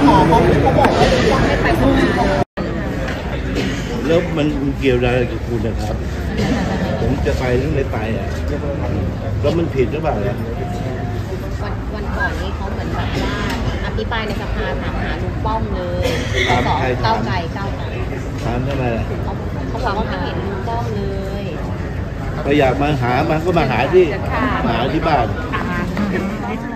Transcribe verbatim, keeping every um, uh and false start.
หมอเขาเขาบอกว่าต้องให้ไปสภาแล้วมันเกี่ยวอะไรกับคุณนะครับผมจะไปหรือไม่ไปอ่ะแล้วมันผิดหรือเปล่าล่ะวันวันก่อนนี้เขาเหมือนแบบว่าอภิปรายในสภาถามหาลุงป้อมเลยสสเก้าไกลเก้าไกลถามทำไมล่ะเขาเขาบอกว่าไม่เห็นลุงป้อมเลยไปอยากมาหามันก็มาหาที่หาที่บ้าน